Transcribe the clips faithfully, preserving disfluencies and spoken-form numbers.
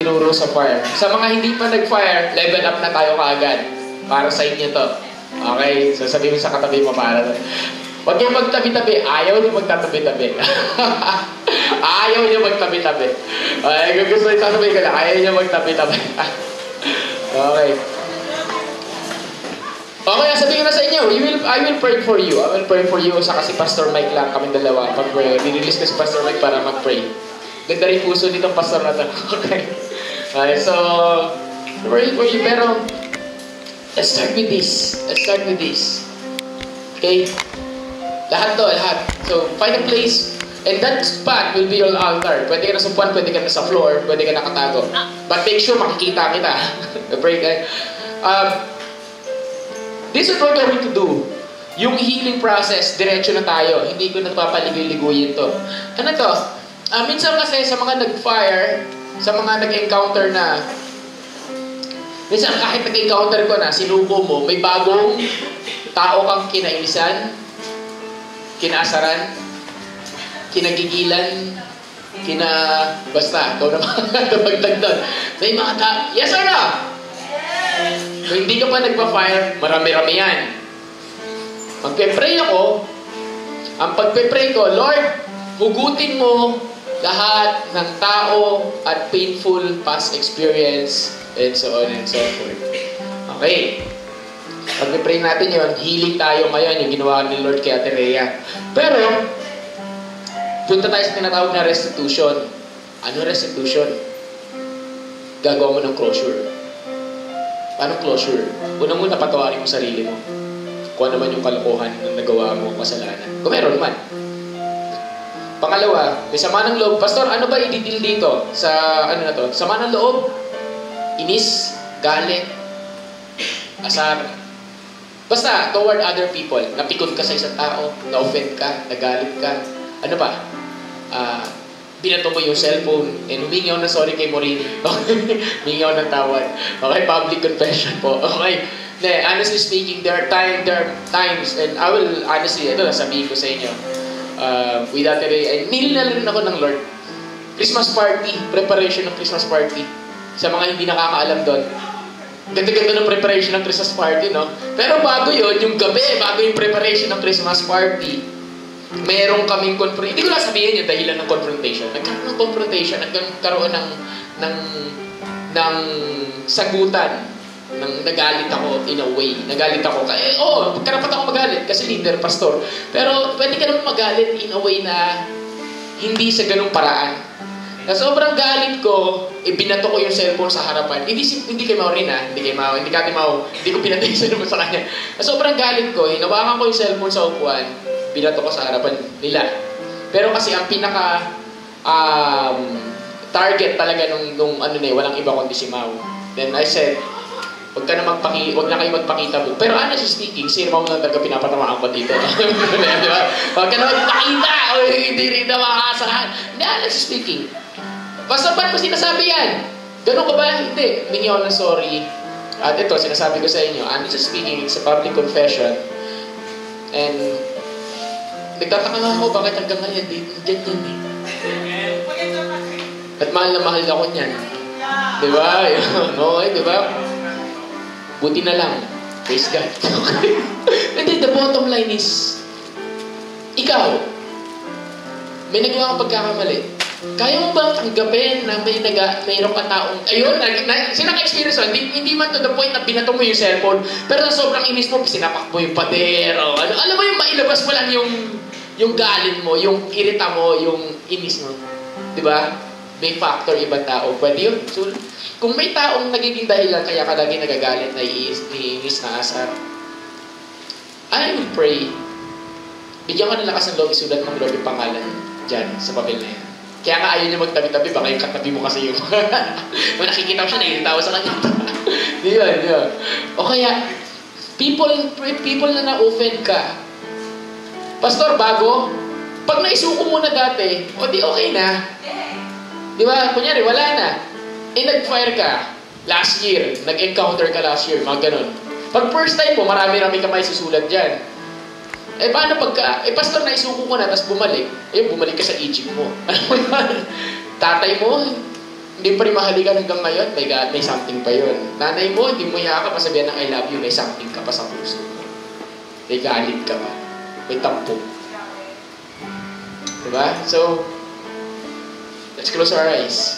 tinuro sa fire. Sa mga hindi pa nag-fire, level up na tayo kaagad. Para sa inyo to. Okay? So sabihin mo sa katabi mo para. Huwag niyo magtabi-tabi. Ayaw niyo magtatabi-tabi. Ayaw niyo magtabi-tabi. Ay, gusto niyo sasabihin ko na, ayaw niyo magtabi-tabi. Okay. Okay, sabihin ko na sa inyo, we will, I will pray for you. I will pray for you. Saka si Pastor Mike lang, kami dalawa. Pag nirelease ko si Pastor Mike para mag-pray. Ganda rin puso nitong pastor na to. Okay. Okay, so, pray for you. Pero, let's start with this. Let's start with this. Okay? Lahat to, lahat. So, find a place. And that spot will be your altar. Pwede ka na sa puwan, pwede ka na sa floor, pwede ka nakatago. But make sure makikita kita. Pray ka. Um, this is what we're going to do. Yung healing process, diretso na tayo. Hindi ko nagpapaligoy-ligoyin to. Ano to? Uh, minsan kasi sa mga nag-fire, sa mga nag-encounter na, minsan kahit nag-encounter ko na, sinubo mo, may bagong tao kang kinainisan, kinaasaran, kinagigilan, kina... Basta, ikaw naman tumagdag doon. May mga ta... Yes or no? Kung hindi ka pa nagpa-fire, marami-rami yan. Magpe-pray ako, ang pagpe-pray ko, Lord, hugutin mo lahat ng tao at painful past experience and so on and so forth. Okay. Pag-pray natin yun, healing tayo ngayon, yung ginawa ni Lord kay Ate Rhea. Pero, punta tayo sa tinatawag na restitution. Ano restitution? Gagawa mo ng closure. Paano closure? Unang-una, patawarin mo sarili mo. Kung ano man yung kalokohan na nagawa mo, kasalanan. Kung meron man. Pangalawa, may sama ng loob. Pastor, ano ba i-deal dito sa ano na to? Sama ng loob, inis, galit, asar. Basta, toward other people. Napikon ka sa isang tao, na-offend ka, nagalit ka. Ano ba? Ah, uh, binato mo yung cellphone and humingi ako na sorry kay Morini. Humingi ako ng tawad. Okay, public confession po. Okay. Ne, honestly speaking, there are time, there are times, and I will honestly, ito na sabihin ko sa inyo. Uh, with Ate Rhea, ay nil na rin ako ng Lord. Christmas party, preparation ng Christmas party. Sa mga hindi nakakaalam doon, ganda-ganda ng preparation ng Christmas party, no? Pero bago yun, yung gabi, bago yung preparation ng Christmas party, mayroong kaming confrontation. Hindi ko lang sabihin yung dahilan ng confrontation. Nagkaroon ng confrontation, nagkaroon ng, ng, ng sagutan. Nang nagalit ako in a way. Nagalit ako. Eh, oh, karapat ako magalit kasi leader, pastor. Pero pwede ka naman magalit in a way na hindi sa ganung paraan. Na sobrang galit ko, eh, binato ko yung cellphone sa harapan. Hindi, hindi kay Mau rin ha. Hindi kay Mau. Hindi kati Mau. Hindi ko binato yung cellphone sa kanya. Na sobrang galit ko, hinawakan ko yung cellphone sa upuan, binato ko sa harapan nila. Pero kasi ang pinaka um, target talaga nung, nung ano na eh, walang iba kundi si Mau. Then I said, Huwag ka na magpaki, huwag na kayo magpakita mo. Pero honestly speaking, si Mau na talaga pinapatamaan ko dito. Di ba? Huwag ka na magpakita! O hindi rin na makakasahan. Hindi, honestly speaking. Basta ba't mo sinasabi yan? Ganun ka ba? Hindi. Mingi ako ng sorry. At ito, sinasabi ko sa inyo, honestly speaking, it's a public confession. And, nagtataka nga ako, bakit hanggang ngayon, dyan yan eh. At mahal na mahal ako niyan. Di ba? Okay, di ba? Buti na lang. Praise God. Okay. And then the bottom line is, ikaw, may nagawa kang pagkakamali. Kaya mo bang tanggapin na may naga, mayroong ka taong, ayun, na, na, sino ka-experience mo? Hindi, hindi man to the point na binato mo yung cellphone, pero sa sobrang inis mo, sinapak mo yung pader, o ano, alam mo yung mailabas mo lang yung, yung galit mo, yung irita mo, yung inis mo. Diba? May factor ibang tao. Pwede yun. So, kung may taong nagiging dahilan kaya ka lagi nagagalit na iinis na asar, I will pray. Bigyan ka ng lakas ng loob, isulat ng Lord yung pangalan dyan sa papel na yan. Kaya nga ayaw niya magtabi-tabi, baka yung katabi mo kasi yung kung nakikita mo siya, naiirita ako sa kanya. Di ba, di ba? O kaya, people, people na na-offend ka. Pastor, bago, pag naisuko mo na dati, o di okay na. Di ba? Kunyari, wala na. Eh, nag-fire ka last year, nag-encounter ka last year, mga ganun. Pag first time mo, marami-rami ka may susulat dyan. Eh, paano pagka, eh, pastor, naisuko ko na, tapos bumalik. Eh, bumalik ka sa Egypt mo. Ano mo yun? Tatay mo, Hindi pa rin mahalikan hanggang ngayon, may, may something pa yun. Nanay mo, hindi mo yakap, masabihan ng I love you, may something ka pa sa puso. May galit ka pa. May tampo. Diba? So, let's close our eyes.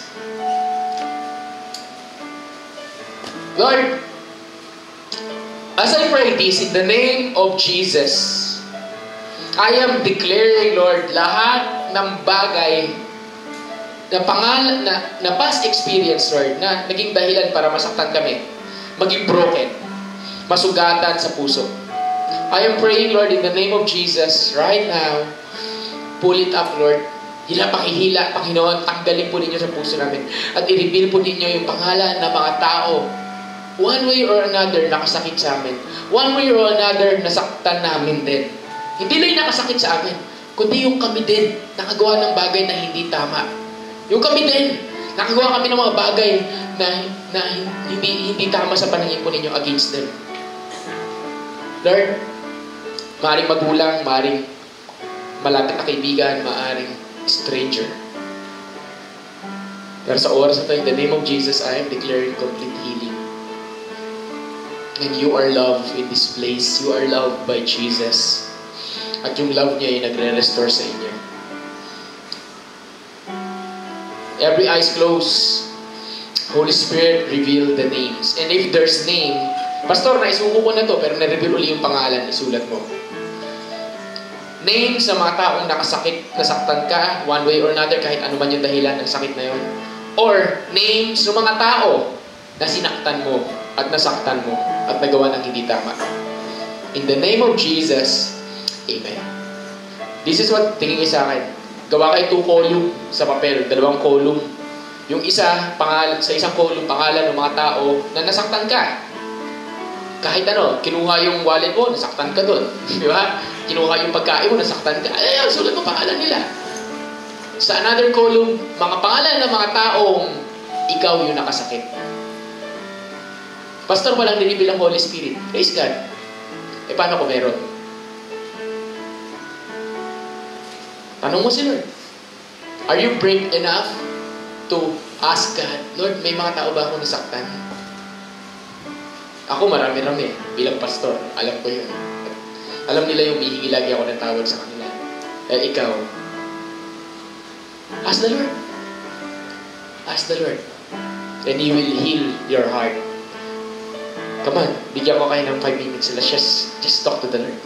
Lord, as I pray this in the name of Jesus, I am declaring, Lord, lahat ng bagay na pangalan, na, na past experience, Lord, na naging dahilan para masaktan kami, maging broken, masugatan sa puso. I am praying, Lord, in the name of Jesus, right now, pull it up, Lord. Hila, pakihila, Panginoon, tanggalin po ninyo sa puso namin. At i-reveal po ninyo yung pangalan ng mga tao, one way or another, nakasakit sa amin. One way or another, nasaktan namin din. Hindi lang yung nakasakit sa amin, kundi yung kami din, nakagawa ng bagay na hindi tama. Yung kami din, nakagawa kami ng mga bagay na, na hindi, hindi tama sa paningin po ninyo against them. Lord, maaaring magulang, maaaring malapit na kaibigan, maaaring stranger. Pero sa oras na ito, in the name of Jesus, I am declaring complete healing. And you are loved in this place. You are loved by Jesus. At yung love niya ay nagre-restore sa inyo. Every eyes closed. Holy Spirit, reveal the names. And if there's name, Pastor, naisuko ko na to, pero na-reveal uli yung pangalan, isulat mo. Name sa mga taong nakasakit, nasaktan ka, one way or another, kahit ano man yung dahilan ng sakit na yun. Or, name sa mga tao na sinaktan mo, at nasaktan mo, at nagawa ng hindi tama. In the name of Jesus, Amen. This is what tingin niyo sa akin. Gawa kayo two column sa papel, dalawang column. Yung isa, pangalan, sa isang column, pangalan ng mga tao na nasaktan ka. Kahit ano, kinuha yung wallet mo, nasaktan ka doon. Di ba? Kinuha yung pagkain mo, nasaktan ka. Ay, sulat mo pangalan nila. Sa another column, mga pangalan ng mga taong ikaw yung nakasakit. Pastor, walang dinibil ang Holy Spirit. Praise God. Eh, paano kung meron? Tanong mo si Lord. Are you brave enough to ask God, Lord, may mga tao ba ako nasaktan? Ako marami-rami. Bilang pastor, alam ko yun. Alam nila yung hihingi lagi ako ng tawad sa kanila. Eh, ikaw, ask the Lord. Ask the Lord. And He will heal your heart. Come on, bigyan ko kayo ng five minutes. Let's just, just talk to the Lord.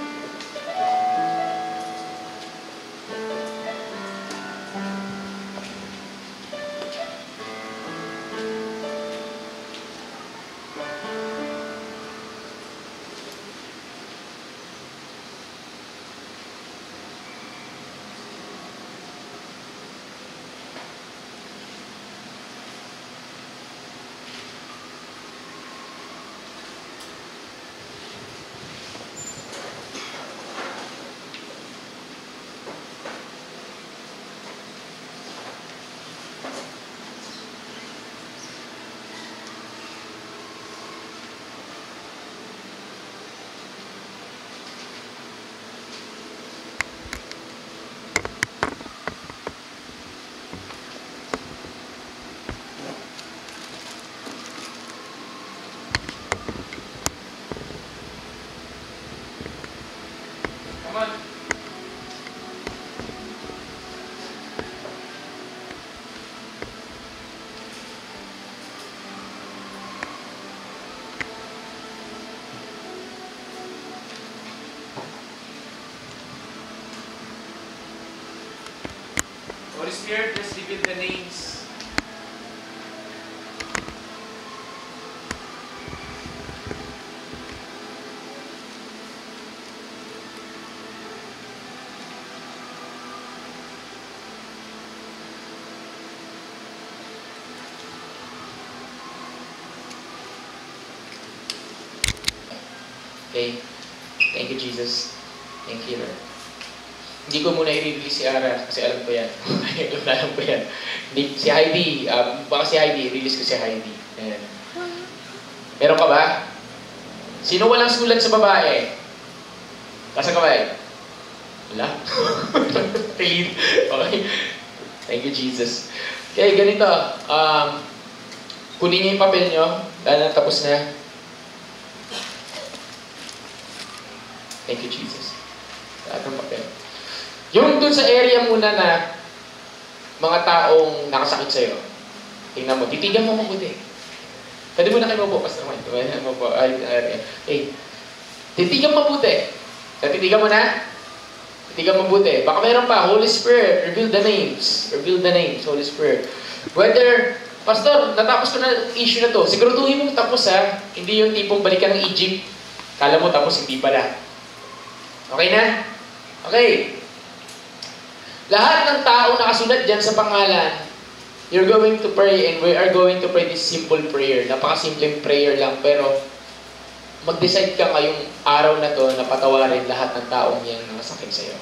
Holy Spirit, just reveal the names. Okay. Thank you, Jesus. Thank you, Lord. Hindi ko muna i-release si Ara kasi alam ko yan. alam ko yan. Si Heidi, um, baka si Heidi, i-release ko si Heidi. Ayan. Meron ka ba? Sino walang sulat sa babae? Kasa kamay? Wala? Okay. Thank you, Jesus. Okay, ganito. Um, kunin niyo yung papel nyo. Dahil na tapos na. Thank you, Jesus. Lahat ng papel. Yung dun sa area muna na mga taong nakasakit sa'yo, tingnan mo, titigan mo mabuti. Pwede mo na kayo mabukas naman. Pwede mo po. Ay, ay, ay. Titigan mabuti. Titigan mo na? Titigan mabuti. Baka meron pa, Holy Spirit, reveal the names. Reveal the names, Holy Spirit. Whether, Pastor, natapos ko na issue na to. Siguraduhin mo tapos ha. Hindi yung tipong balikan ng Egypt. Kala mo tapos, hindi pala. Okay na? Okay. Lahat ng tao nakasulat dyan sa pangalan, you're going to pray and we are going to pray this simple prayer. Napakasimpleng prayer lang, pero mag-decide ka ngayong araw na to na patawarin lahat ng taong yan na masakit sa'yo.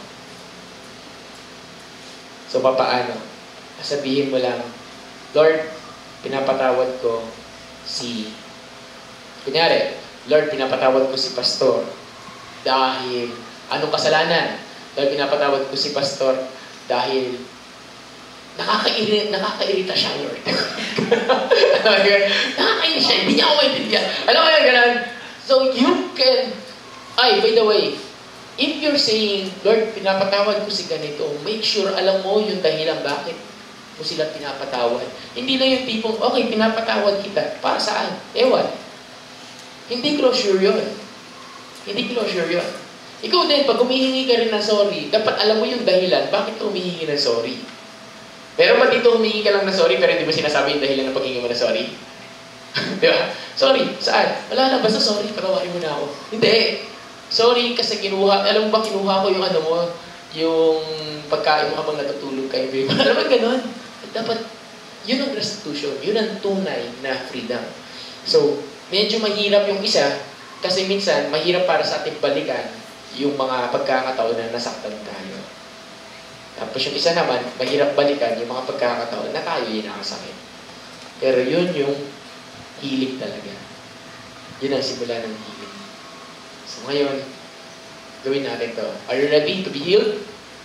So, papaano? Sabihin mo lang, Lord, pinapatawad ko si... Kunyari, Lord, pinapatawad ko si Pastor dahil anong kasalanan? Lord, pinapatawad ko si Pastor dahil nakakairita, nakakairita siya, Lord. Nakakairita siya, hindi niya ako maintindihan. Alam mo yan, ganun? So, you can, ay, by the way, if you're saying, Lord, pinapatawad ko si ganito, make sure alam mo yung dahilan bakit mo sila pinapatawad. Hindi na yung tipong, okay, pinapatawad kita. Para saan? Ewan. Hindi closure yun. Hindi closure yun. Ikaw din, pag humihingi ka rin ng sorry, dapat alam mo yung dahilan, bakit ka humihingi ng sorry. Pero ba't dito humihingi ka lang ng sorry, pero hindi mo sinasabi yung dahilan ng paghingi mo ng sorry? Di ba? Sorry, saan? Wala na, basta sorry, patawarin mo na ako. Hindi. Sorry kasi kinuha, alam mo ba kinuha ko yung ano mo, yung pagkain mo habang natutulog kayo. Alam mo ganun? Dapat, yun ang restitution, yun ang tunay na freedom. So, medyo mahirap yung isa, kasi minsan, mahirap para sa ating balikan yung mga pagkakataon na nasaktan tayo. Tapos yung isa naman, mahirap balikan yung mga pagkakataon na tayo yung nakasakit. Pero yun yung healing talaga. Yun ang simula ng healing. So ngayon, gawin natin to. Are you ready to be healed?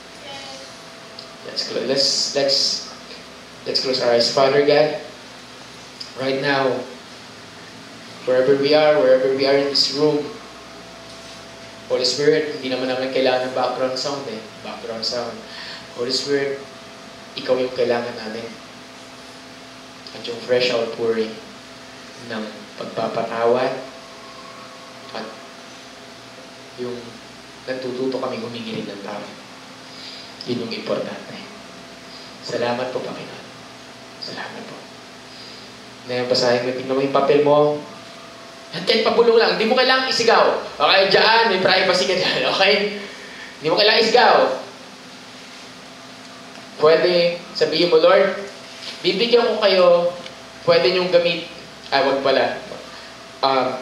Let's close. Let's let's let's close our eyes. Father God, right now, wherever we are, wherever we are in this room, Holy Spirit, hindi naman naman kailangan ng background sound eh. Background sound. Holy Spirit, ikaw yung kailangan namin. At yung fresh outpouring ng pagpapatawad at yung natututo kami humingi ng tawad. Yun yung importante. Salamat po, Panginoon. Salamat po. Ngayon, basahin mo, tingnan mo yung papel mo. Hantay, pabulong lang. Hindi mo kailangang isigaw. Okay, dyan, may privacy ka dyan. Okay? Hindi mo kailangang isigaw. Pwede sabihin mo, Lord, bibigyan ko kayo, pwede niyong gamit, ay, wag pala. Um,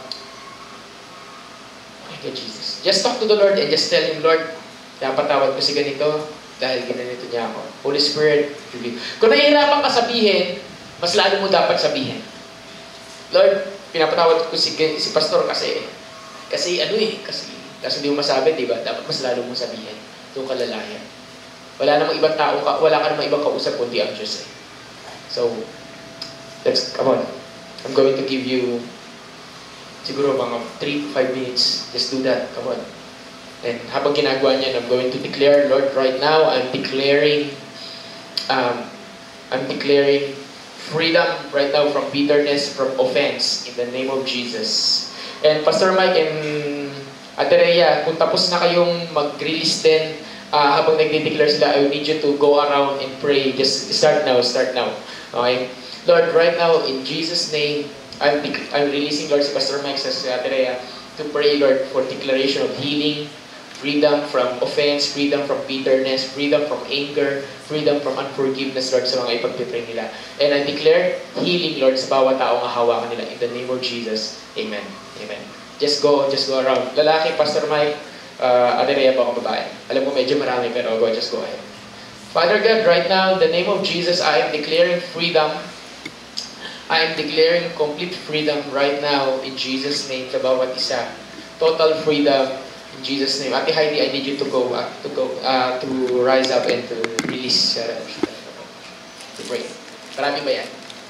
okay, Jesus. Just talk to the Lord and just tell Him, Lord, napatawad ko si ganito dahil ginanito niya ako. Holy Spirit, kung nahihirapan ka sabihin, mas lalo mo dapat sabihin. Lord, pinapatawad ko si, si Pastor kasi, kasi ano eh, kasi, kasi hindi mo masabi, di ba? Dapat mas lalo mo sabihin. Yung kalalayan. Wala namang ibang tao, wala ka namang ibang kausap kundi ang Diyos eh. So, let's, come on. I'm going to give you, siguro mga three to five minutes. Just do that. Come on. And habang ginagawa niyan, I'm going to declare, Lord, right now, I'm declaring, um, I'm declaring freedom right now from bitterness, from offense, in the name of Jesus. And Pastor Mike and Ate Rhea, kung tapos na kayong mag-release din, uh, habang nag-declare sila, I need you to go around and pray. Just start now, start now. Okay? Lord, right now, in Jesus' name, I'm, I'm releasing, Lord, si Pastor Mike, sa Ate Rhea, to pray, Lord, for declaration of healing, freedom from offense, freedom from bitterness, freedom from anger, freedom from unforgiveness, Lord, sa mga ipagpipray nila. And I declare healing, Lord, sa bawat tao nga hawakan nila. In the name of Jesus. Amen. Amen. Just go, just go around. Lalaki, Pastor Mike, uh, Ate Rhea, baka babae. Alam mo, medyo marami, pero go, just go ahead. Father God, right now, in the name of Jesus, I am declaring freedom. I am declaring complete freedom right now in Jesus' name sa bawat isa. Total freedom. In Jesus' name. Ate Heidi, I need you to go, uh, to go, uh, to rise up and to release, uh, to pray. Marami ba yan?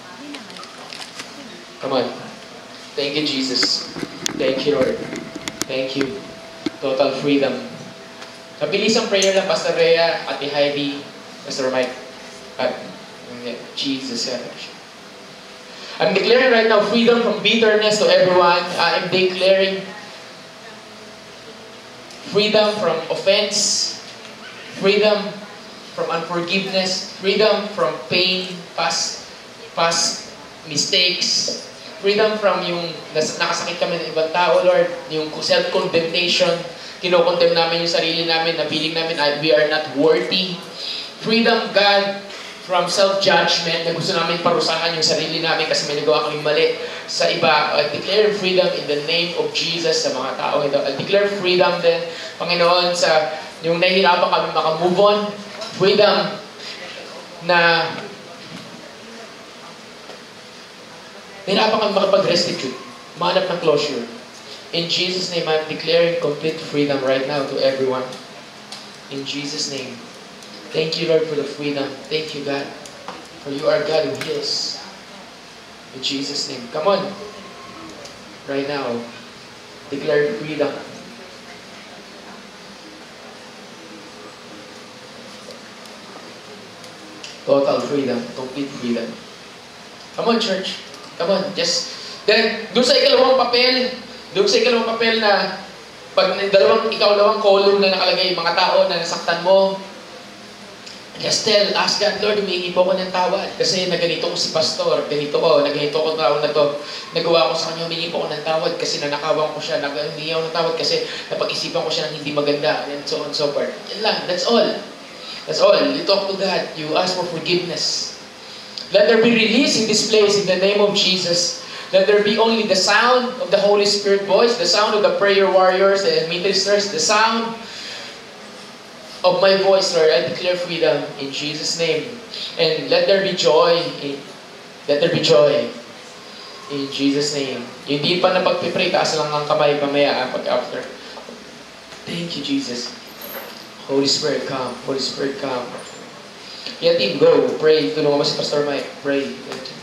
Come on. Thank you, Jesus. Thank you, Lord. Thank you. Total freedom. Mabilis ang prayer lang, Pastor Rhea, Ate Heidi, Pastor Mike, at Jesus. I'm declaring right now freedom from bitterness to everyone. I'm declaring freedom from offense, freedom from unforgiveness, freedom from pain, past past mistakes, freedom from yung nakasakit kami ng ibang tao, Lord, yung self-condemnation, kinokondemn namin yung sarili namin, na feeling namin we are not worthy. Freedom, God, from self-judgment, na gusto namin parusahan yung sarili namin kasi may nagawa kaming mali sa iba. I declare freedom in the name of Jesus sa mga tao ito. I declare freedom din, Panginoon, sa yung nahihirapan kami makamove on. Freedom na nahihirapan kami makapag-restitute, mahanap ng closure. In Jesus' name, I'm declaring complete freedom right now to everyone. In Jesus' name. Thank you, Lord, for the freedom. Thank you, God, for you are God who heals. In Jesus' name. Come on. Right now, declare freedom. Total freedom. Complete freedom. Come on, church. Come on. Just, then, doon sa ikalawang papel, doon sa ikalawang papel na, pag dalawang, ikaw dalawang column na nakalagay, mga tao na nasaktan mo, just tell, ask God, Lord, humingi po ko ng tawad. Kasi naganito ko si pastor, ganito ko, naganito ko tao na to. Nagawa ko sa kanya, humingi po ko ng tawad kasi nanakawan ko siya, humingi ako ng tawad kasi napag-isipan ko siya ng hindi maganda, and so on and so forth. Yan lang, that's all. That's all. You talk to God, you ask for forgiveness. Let there be release in this place in the name of Jesus. Let there be only the sound of the Holy Spirit voice, the sound of the prayer warriors, the ministers, the sound of my voice, Lord. I declare freedom in Jesus' name. And let there be joy. In, let there be joy. In Jesus' name. Yung di pa na pagpipray, taas lang ang kamay mamaya pag after. Thank you, Jesus. Holy Spirit, come. Holy Spirit, come. Yeah, team, go. Pray. Tulungan mo si Pastor Mike. Pray.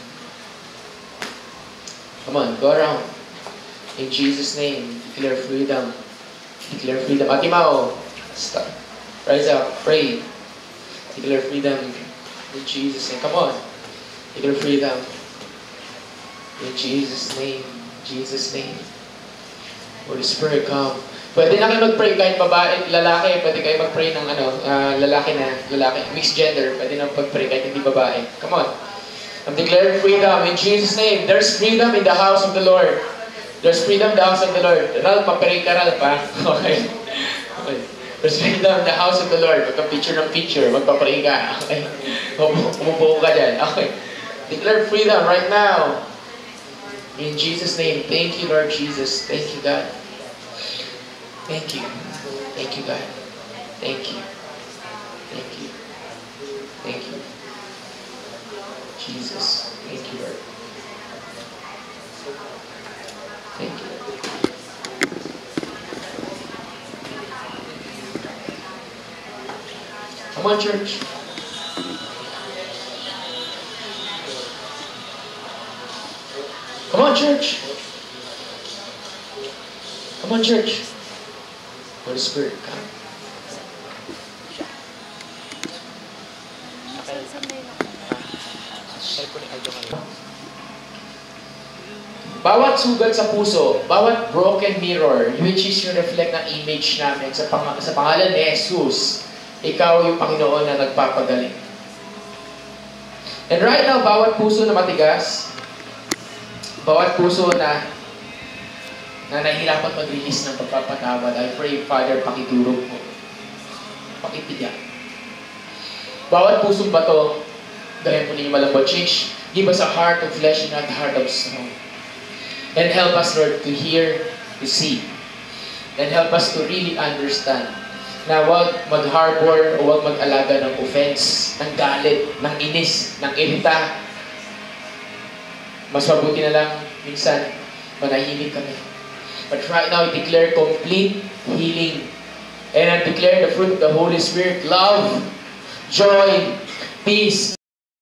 Come on, go around. In Jesus' name, declare freedom. Declare freedom. Ate Mao, stop. Rise up, pray. Declare freedom in Jesus' name. Come on. Declare freedom in Jesus' name. Jesus' name. Holy Spirit, come. Pwede na kayo mag-pray kahit babae, lalaki. Pwede kayo mag-pray ng ano, uh, lalaki na, lalaki, mixed gender. Pwede na mag-pray kahit hindi babae. Come on. I'm declaring freedom in Jesus' name. There's freedom in the house of the Lord. There's freedom in the house of the Lord. Ral, papiray ka, Ral, pa. Okay. Okay. There's freedom in the house of the Lord. Magka-picture ng picture. Magpapray ka. Okay. Umupo ka dyan. Okay. Declare freedom right now. In Jesus' name. Thank you, Lord Jesus. Thank you, God. Thank you. Thank you, God. Thank you. Thank you. Thank you. Jesus. Thank you, Lord. Thank you. Come on, church. Come on, church. Come on, church. Holy Spirit, come. Bawat sugat sa puso, bawat broken mirror, which is yung reflect ng image namin sa, pang sa pangalan ni Jesus, ikaw yung Panginoon na nagpapagaling. And right now, bawat puso na matigas, bawat puso na na nahihirapan mag-release ng pagpapatawad, I pray, Father, pakitulog mo. Pakitiyak. Bawat pusong bato, gawin po ninyo malambot. Change, give us a heart of flesh and not a heart of stone. And help us, Lord, to hear, to see. And help us to really understand na huwag mag-harbor o huwag mag-alaga ng offense, ng galit, ng inis, ng irita. Mas mabuti na lang, minsan, manahimik kami. But right now, I declare complete healing. And I declare the fruit of the Holy Spirit, love, joy, peace,